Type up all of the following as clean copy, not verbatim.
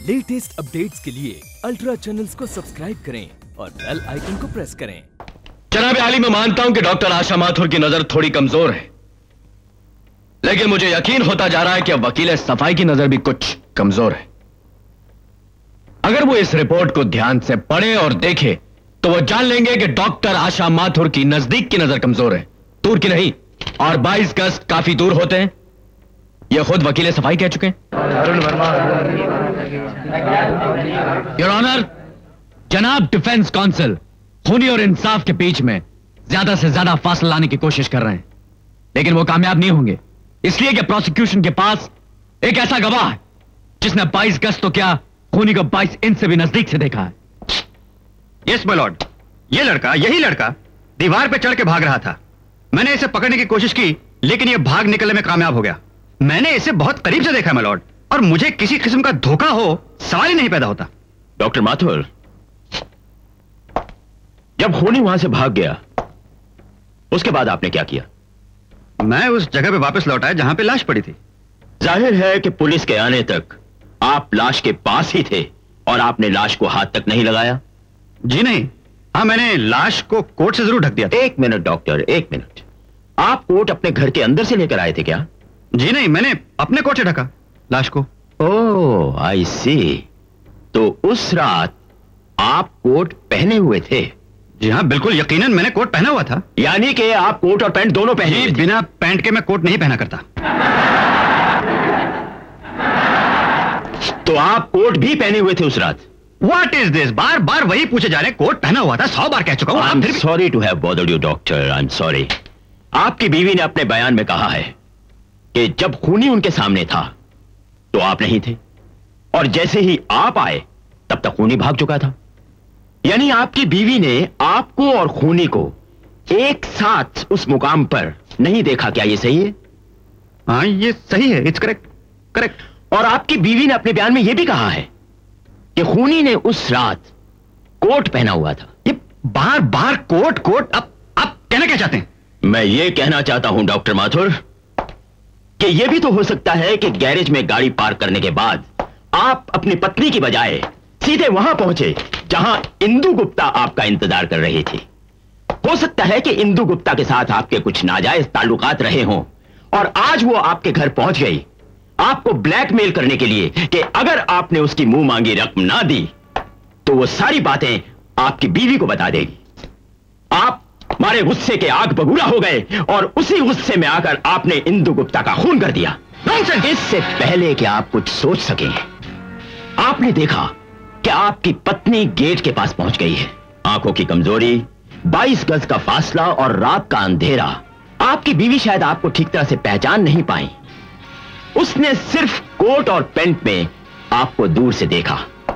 Latest updates के लिए ultra channels को सब्सक्राइब करें और बेल आइकन को प्रेस करें। जनाब आली, मैं मानता हूं कि डॉक्टर आशा माथुर की नजर थोड़ी कमजोर है, लेकिन मुझे यकीन होता जा रहा है कि अब वकील सफाई की नजर भी कुछ कमजोर है। अगर वो इस रिपोर्ट को ध्यान से पढ़े और देखे तो वो जान लेंगे कि डॉक्टर आशा माथुर की नजदीक की नजर कमजोर है, दूर की नहीं। और 22 गज काफी दूर होते हैं, यह खुद वकील सफाई कह चुके हैं। योर ऑनर, जनाब डिफेंस काउंसिल खूनी और इंसाफ के बीच में ज्यादा से ज्यादा फासला लाने की कोशिश कर रहे हैं, लेकिन वो कामयाब नहीं होंगे, इसलिए कि प्रोसिक्यूशन के पास एक ऐसा गवाह है जिसने 22 गज तो क्या खूनी को 22 इंच से भी नजदीक से देखा है। यस माय लॉर्ड, ये लड़का, यही लड़का दीवार पे चढ़ के भाग रहा था। मैंने इसे पकड़ने की कोशिश की, लेकिन ये भाग निकलने में कामयाब हो गया। मैंने इसे बहुत करीब से देखा माय लॉर्ड, और मुझे किसी किस्म का धोखा हो सवाल ही नहीं पैदा होता। डॉक्टर माथुर, जब खूनी वहां से भाग गया उसके बाद आपने क्या किया? मैं उस जगह पे वापस लौट आया जहां पे लाश पड़ी थी। जाहिर है कि पुलिस के आने तक आप लाश के पास ही थे और आपने लाश को हाथ तक नहीं लगाया। जी नहीं, हाँ मैंने लाश को कोट से जरूर ढक दिया था। एक मिनट डॉक्टर, एक मिनट। आप कोट अपने घर के अंदर से लेकर आए थे क्या? जी नहीं, मैंने अपने कोट से ढका लाश को। ओह आई सी, तो उस रात आप कोट पहने हुए थे? जी हाँ बिल्कुल, यकीनन मैंने कोट पहना हुआ था। यानी कि आप कोट और पैंट दोनों पहने हुए थे? बिना पैंट के मैं कोट नहीं पहना करता। तो आप कोट भी पहने हुए थे उस रात? What is this? बार बार वही पूछे जा रहे हैं। कोट पहना हुआ था, 100 बार कह चुका हूं। I'm sorry to have bothered you, doctor. I'm sorry. आपकी बीवी ने अपने बयान में कहा है कि जब खूनी उनके सामने था तो आप नहीं थे, और जैसे ही आप आए तब तक खूनी भाग चुका था। यानी आपकी बीवी ने आपको और खूनी को एक साथ उस मुकाम पर नहीं देखा। क्या ये सही है? हाँ ये सही है, इट्स करेक्ट, करेक्ट। और आपकी बीवी ने अपने बयान में यह भी कहा है कि खूनी ने उस रात कोट पहना हुआ था। ये बार बार कोट कोट, अब आप कहना क्या चाहते हैं? मैं ये कहना चाहता हूं डॉक्टर माथुर कि यह भी तो हो सकता है कि गैरेज में गाड़ी पार्क करने के बाद आप अपनी पत्नी की बजाय सीधे वहां पहुंचे जहां इंदु गुप्ता आपका इंतजार कर रही थी। हो सकता है कि इंदु गुप्ता के साथ आपके कुछ नाजायज ताल्लुकात रहे हों, और आज वो आपके घर पहुंच गई आपको ब्लैकमेल करने के लिए कि अगर आपने उसकी मुंह मांगी रकम ना दी तो वो सारी बातें आपकी बीवी को बता देगी। आप हमारे गुस्से के आग बबूला हो गए और उसी गुस्से में आकर आपने इंदु गुप्ता का खून कर दिया। इससे पहले कि आप कुछ सोच सकें, आपने देखा कि आपकी पत्नी गेट के पास पहुंच गई है। आंखों की कमजोरी, 22 गज का फासला और रात का अंधेरा, आपकी बीवी शायद आपको ठीक तरह से पहचान नहीं पाई। उसने सिर्फ कोट और पैंट में आपको दूर से देखा।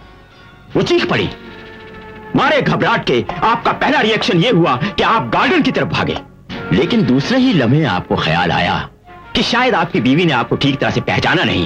वो चीख पड़ी। मारे घबराहट के आपका पहला रिएक्शन यह हुआ कि आप गार्डन की तरफ भागे, लेकिन दूसरे ही लम्हे आपको ख्याल आया कि शायद आपकी बीवी ने आपको ठीक तरह से पहचाना नहीं।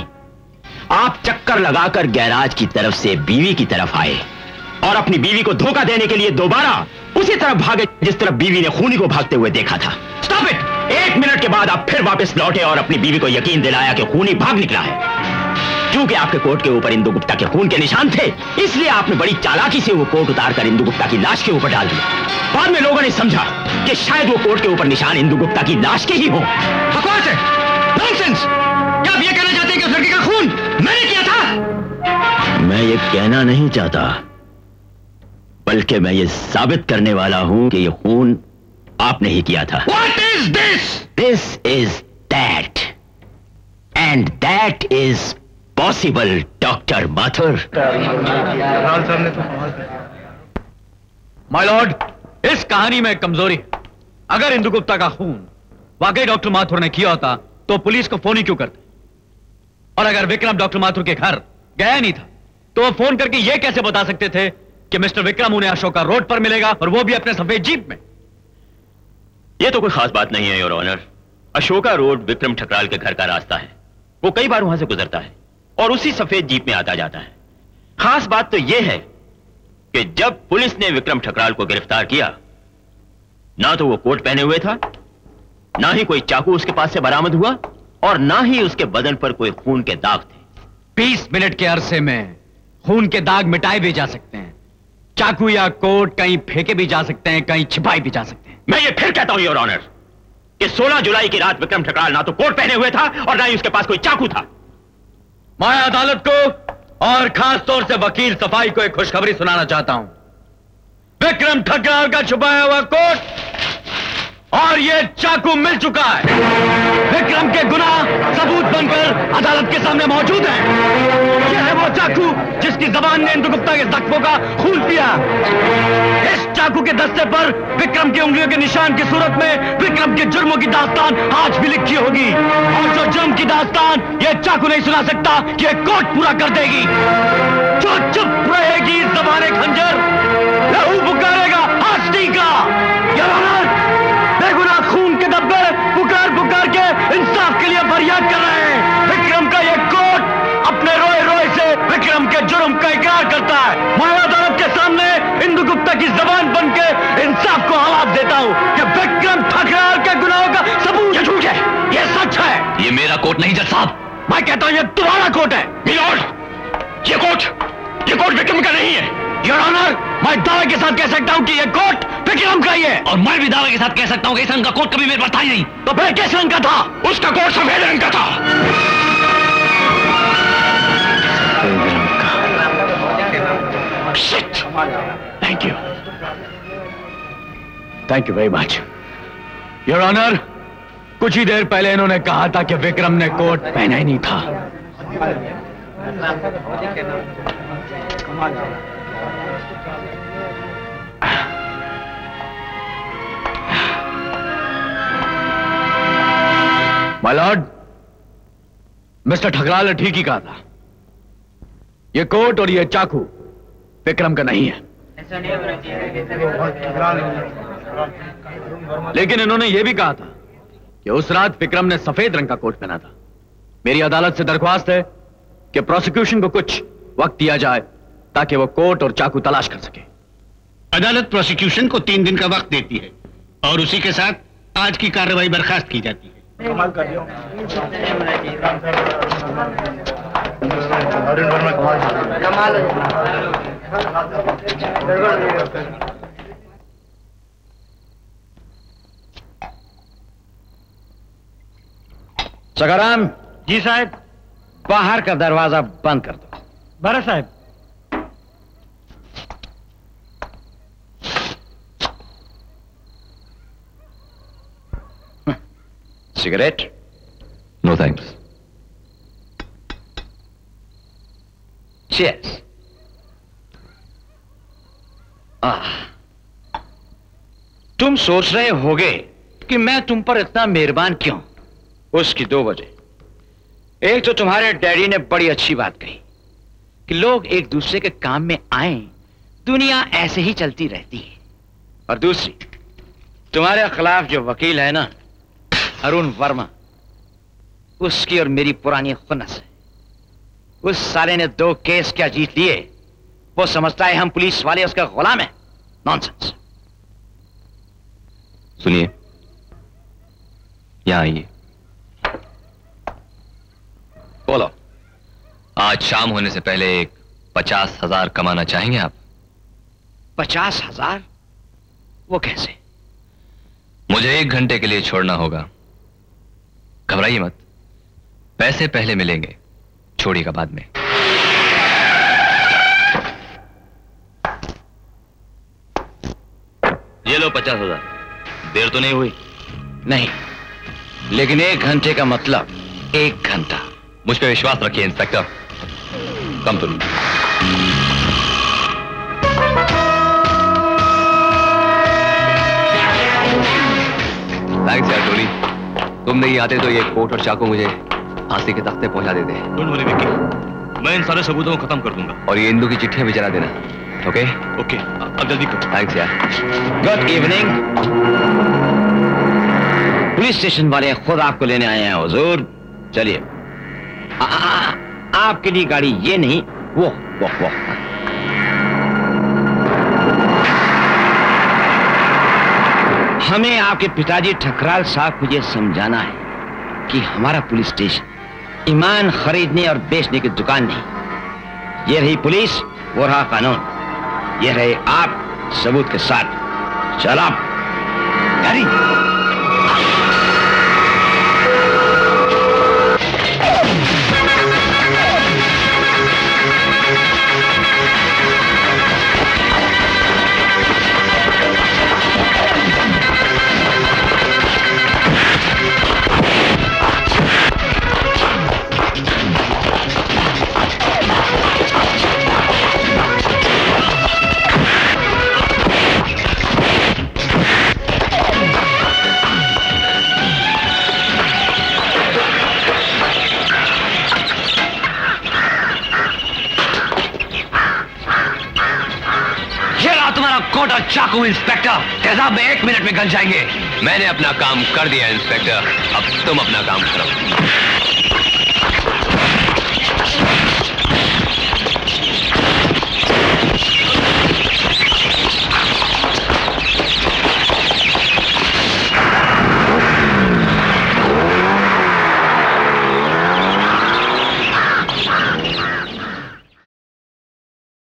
आप चक्कर लगाकर गैराज की तरफ से बीवी की तरफ आए और अपनी बीवी को धोखा देने के लिए दोबारा उसी तरफ भागे जिस तरफ बीवी ने खूनी को भागते हुए देखा था। Stop it! 1 मिनट के बाद आप फिर वापस लौटे और अपनी बीवी को यकीन दिलाया कि खूनी भाग निकला है। क्योंकि आपके कोट के ऊपर इंदु गुप्ता के खून के निशान थे, इसलिए आपने बड़ी चालाकी से वो कोट उतारकर इंदु गुप्ता की लाश के ऊपर डाल दिया। बाद में लोगों ने समझा कि शायद वो कोट के ऊपर निशान इंदु गुप्ता की लाश के ही हों। बकवास है, नॉनसेंस! क्या आप ये कहना चाहते हैं कि उस लड़की का खून मैंने किया था? मैं ये कहना नहीं चाहता, बल्कि मैं ये साबित करने वाला हूं कि ये खून आपने ही किया था। What is this? This is that, and that is possible, doctor Mathur. My lord, इस कहानी में कमजोरी है। अगर इंदु गुप्ता का खून वाकई डॉक्टर माथुर ने किया होता तो पुलिस को फोन ही क्यों करते? और अगर विक्रम डॉक्टर माथुर के घर गया नहीं था तो वो फोन करके यह कैसे बता सकते थे कि मिस्टर विक्रम उन्हें अशोका रोड पर मिलेगा, और वो भी अपने सफेद जीप में? यह तो कोई खास बात नहीं है your honour. Ashoka road Vikram Thakral के घर का रास्ता है। वो कई बार वहां से गुजरता है और उसी सफेद जीप में आता जाता है। खास बात तो यह है कि जब पुलिस ने विक्रम ठकराल को गिरफ्तार किया, ना तो वो कोट पहने हुए था, ना ही कोई चाकू उसके पास से बरामद हुआ, और ना ही उसके बदन पर कोई खून के दाग थे। 20 मिनट के अरसे में खून के दाग मिटाए भी जा सकते हैं, चाकू या कोट कहीं फेंके भी जा सकते हैं, कहीं छिपाए भी जा सकते हैं। मैं ये फिर कहता हूं योर ऑनर कि 16 जुलाई की रात विक्रम ठकराल ना तो कोट पहने हुए था और ना ही उसके पास कोई चाकू था। मैं अदालत को और खास तौर से वकील सफाई को एक खुशखबरी सुनाना चाहता हूं। विक्रम ठकराल का छुपाया हुआ कोट और ये चाकू मिल चुका है। विक्रम के गुनाह सबूत बनकर अदालत के सामने मौजूद है। यह है वो चाकू जिसकी जबान ने इंदु गुप्ता के जख्मों का खून पिया। इस चाकू के दस्ते पर विक्रम की उंगलियों के निशान की सूरत में विक्रम के जुर्मों की दास्तान आज भी लिखी होगी, और जो जुर्म की दास्तान ये चाकू नहीं सुना सकता, ये कोट पूरा कर देगी। जो चुप रहेगी जबाने खंजर लहू पुकारेगा हस्ती का। योर ऑनर, बेगुनाह खून के धब्बे पुकार पुकार के इंसाफ के लिए फरियाद कर रहे हैं। विक्रम का ये कोट अपने रोए रोए से विक्रम के जुर्म का इकरार करता है। मैं अदालत के सामने इंदु गुप्ता की जबान बन के इंसाफ को आवाज देता हूं कि विक्रम ठकराल के गुनाहों का सबूत ये झूठ है, ये सच है। ये मेरा कोट नहीं जज साहब। मैं कहता हूं ये तुम्हारा कोट है। मिलॉर्ड, ये कोट विक्रम का नहीं है। योर ऑनर, मैं दावे के साथ कह सकता हूं कि यह कोट विक्रम का ही है। और मैं भी दावे के साथ कह सकता हूं कि इस रंग का कोट कभी मेरे पास था ही नहीं। तो फिर किस रंग का था? उसका कोट सफेद रंग का था। Thank you very much your honour. कुछ ही देर पहले इन्होंने कहा था कि विक्रम ने कोट पहना ही नहीं था। माय लॉर्ड, मिस्टर ठकराल ने ठीक ही कहा था। ये कोट और ये चाकू विक्रम का नहीं है। लेकिन इन्होंने यह भी कहा था कि उस रात विक्रम ने सफेद रंग का कोट पहना था। मेरी अदालत से दरख्वास्त है कि प्रोसिक्यूशन को कुछ वक्त दिया जाए ताकि वो कोट और चाकू तलाश कर सके। अदालत प्रोसिक्यूशन को 3 दिन का वक्त देती है और उसी के साथ आज की कार्रवाई बर्खास्त की जाती है। कमाल कर दिया। सखाराम जी साहब। बाहर का दरवाजा बंद कर दो। बड़ा साहब। सिगरेट? No thanks. चीयर्स। तुम सोच रहे होगे कि मैं तुम पर इतना मेहरबान क्यों? उसकी 2 वजह। एक तो तुम्हारे डैडी ने बड़ी अच्छी बात कही कि लोग एक दूसरे के काम में आए, दुनिया ऐसे ही चलती रहती है। और दूसरी, तुम्हारे खिलाफ जो वकील है ना, अरुण वर्मा, उसकी और मेरी पुरानी खुन्नस है। उस साले ने 2 केस क्या जीत लिए, वो समझता है हम पुलिस वाले उसका गुलाम है। नॉनसेंस। सुनिए, यहां आइए। बोलो। आज शाम होने से पहले एक 50,000 कमाना चाहेंगे आप? 50,000? वो कैसे? मुझे 1 घंटे के लिए छोड़ना होगा। घबराइए मत, पैसे पहले मिलेंगे, छोड़िएगा बाद में। ये लो 50,000। देर तो नहीं हुई? नहीं, लेकिन 1 घंटे का मतलब 1 घंटा। मुझ पर विश्वास रखिए इंस्पेक्टर। कम तो थैंक्स यार टोली, तुम नहीं आते तो ये कोट और चाकू मुझे फांसी के तख्ते पहुंचा देते। डोंट वरी विक्की, मैं इन सारे सबूतों को खत्म कर दूंगा। और ये इंदू की चिट्ठियां भी जला देना। ओके ओके, अब जल्दी करो। थैंक्स यार। Good evening. पुलिस स्टेशन वाले खुद आपको लेने आए हैं हुजूर। चलिए, आपके लिए गाड़ी ये नहीं, वो। हमें आपके पिताजी ठकराल साहब को यह समझाना है कि हमारा पुलिस स्टेशन ईमान खरीदने और बेचने की दुकान नहीं, ये रही पुलिस, वो रहा कानून, ये रहे आप सबूत के साथ। चल आप गैरी, कोटा चाकू इंस्पेक्टर, तेजाब में 1 मिनट में गल जाएंगे। मैंने अपना काम कर दिया इंस्पेक्टर, अब तुम अपना काम करो।